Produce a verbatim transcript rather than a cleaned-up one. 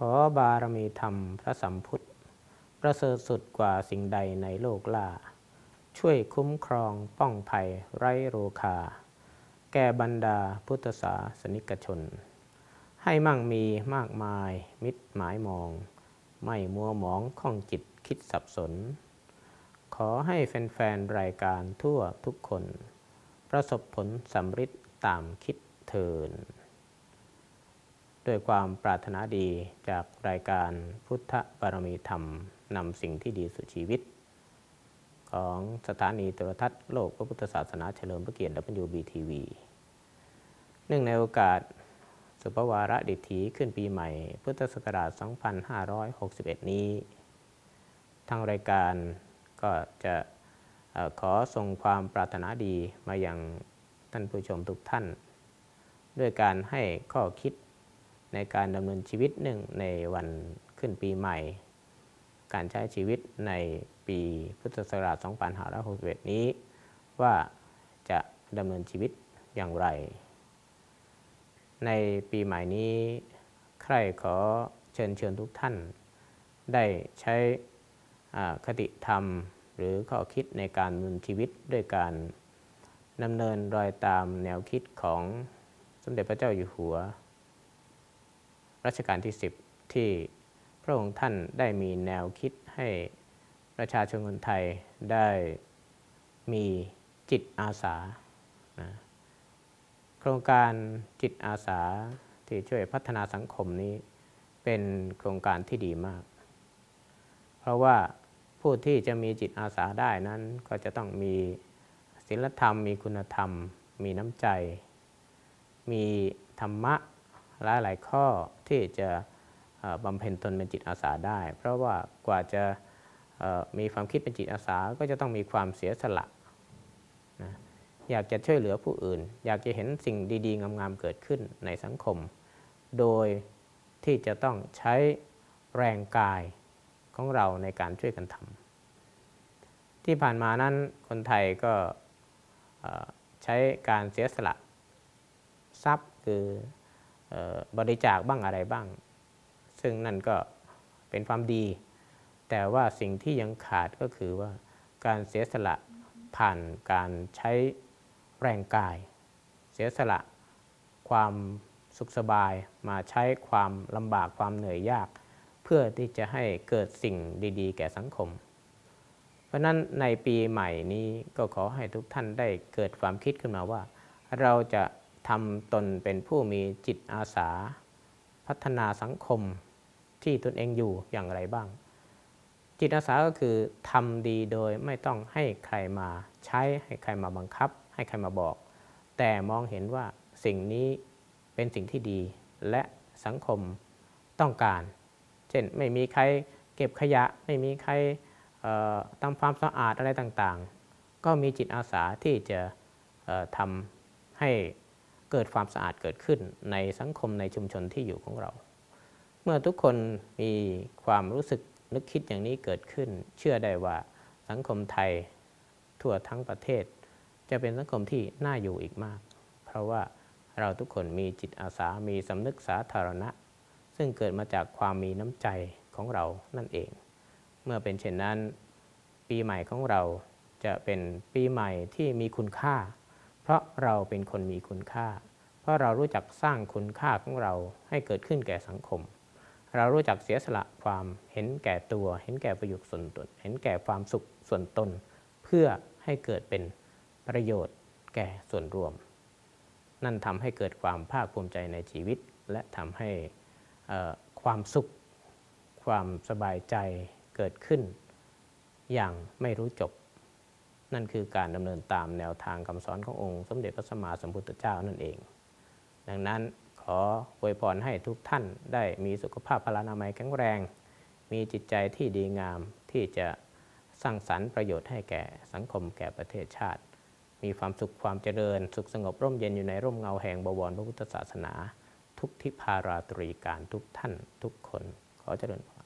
อบารมีธรรมพระสัมพุทธประเสริฐสุดกว่าสิ่งใดในโลกล่าช่วยคุ้มครองป้องภัยไร้โรคาแก่บรรดาพุทธศาสนิกชนให้มั่งมีมากมายมิตรหมายมองไม่มัวหมองข้องจิตคิดสับสนขอให้แฟนๆรายการทั่วทุกคนประสบผลสำฤทธิ์ตามคิดเทินด้วยความปรารถนาดีจากรายการพุทธบารมีธรรมนำสิ่งที่ดีสู่ชีวิตของสถานีโทรทัศน์โลกพระพุทธศาสนาเฉลิมพระเกียรติ ดับเบิลยู บี ที วี เนื่องในโอกาสสุภวาระดิถีขึ้นปีใหม่พุทธศักราช สองพันห้าร้อยหกสิบเอ็ด นี้ทางรายการก็จะขอส่งความปรารถนาดีมายังท่านผู้ชมทุกท่านด้วยการให้ข้อคิดในการดำเนินชีวิตหนึ่งในวันขึ้นปีใหม่การใช้ชีวิตในปีพุทธศักราช สองพันห้าร้อยหกสิบเอ็ด นี้ว่าจะดำเนินชีวิตอย่างไรในปีใหม่นี้ใครขอเชิญเชิญทุกท่านได้ใช้คติธรรมหรือข้อคิดในการดำเนินชีวิตด้วยการดำเนินรอยตามแนวคิดของสมเด็จพระเจ้าอยู่หัวรัชกาลที่สิบที่พระองค์ท่านได้มีแนวคิดให้ประชาชนคนไทยได้มีจิตอาสานะโครงการจิตอาสาที่ช่วยพัฒนาสังคมนี้เป็นโครงการที่ดีมากเพราะว่าผู้ที่จะมีจิตอาสาได้นั้นก็จะต้องมีศีลธรรมมีคุณธรรมมีน้ำใจมีธรรมะหลายหลายข้อที่จะบำเพ็ญตนเป็นจิตอาสาได้เพราะว่ากว่าจะมีความคิดเป็นจิตอาสาก็จะต้องมีความเสียสละนะอยากจะช่วยเหลือผู้อื่นอยากจะเห็นสิ่งดีๆงามๆเกิดขึ้นในสังคมโดยที่จะต้องใช้แรงกายของเราในการช่วยกันทำที่ผ่านมานั้นคนไทยก็ใช้การเสียสละทรัพย์คือบริจาคบ้างอะไรบ้างซึ่งนั่นก็เป็นความดีแต่ว่าสิ่งที่ยังขาดก็คือว่าการเสียสละผ่านการใช้แรงกายเสียสละความสุขสบายมาใช้ความลำบากความเหนื่อยยากเพื่อที่จะให้เกิดสิ่งดีๆแก่สังคมเพราะนั้นในปีใหม่นี้ก็ขอให้ทุกท่านได้เกิดความคิดขึ้นมาว่าเราจะทำตนเป็นผู้มีจิตอาสาพัฒนาสังคมที่ตนเองอยู่อย่างไรบ้างจิตอาสาก็คือทำดีโดยไม่ต้องให้ใครมาใช้ให้ใครมาบังคับให้ใครมาบอกแต่มองเห็นว่าสิ่งนี้เป็นสิ่งที่ดีและสังคมต้องการเช่นไม่มีใครเก็บขยะไม่มีใครทำความสะอาดอะไรต่างๆก็มีจิตอาสาที่จะทำให้เกิดความสะอาดเกิดขึ้นในสังคมในชุมชนที่อยู่ของเราเมื่อทุกคนมีความรู้สึกนึกคิดอย่างนี้เกิดขึ้นเชื่อได้ว่าสังคมไทยทั่วทั้งประเทศจะเป็นสังคมที่น่าอยู่อีกมากเพราะว่าเราทุกคนมีจิตอาสามีสำนึกสาธารณะซึ่งเกิดมาจากความมีน้ำใจของเรานั่นเองเมื่อเป็นเช่นนั้นปีใหม่ของเราจะเป็นปีใหม่ที่มีคุณค่าเพราะเราเป็นคนมีคุณค่าเพราะเรารู้จักสร้างคุณค่าของเราให้เกิดขึ้นแก่สังคมเรารู้จักเสียสละความเห็นแก่ตัวเห็นแก่ประโยชน์ส่วนตนเห็นแก่ความสุขส่วนตนเพื่อให้เกิดเป็นประโยชน์แก่ส่วนรวมนั่นทำให้เกิดความภาคภูมิใจในชีวิตและทำให้ความสุขความสบายใจเกิดขึ้นอย่างไม่รู้จบนั่นคือการดำเนินตามแนวทางคำสอนขององค์สมเด็จพระสัมมาสัมพุทธเจ้านั่นเองดังนั้นขออวยพรให้ทุกท่านได้มีสุขภาพพลานามัยแข็งแรงมีจิตใจที่ดีงามที่จะสร้างสรรค์ประโยชน์ให้แก่สังคมแก่ประเทศชาติมีความสุขความเจริญสุขสงบร่มเย็นอยู่ในร่มเงาแห่งบวรพระพุทธศาสนาทุกทิพาราตรีการทุกท่านทุกคนขอเจริญพร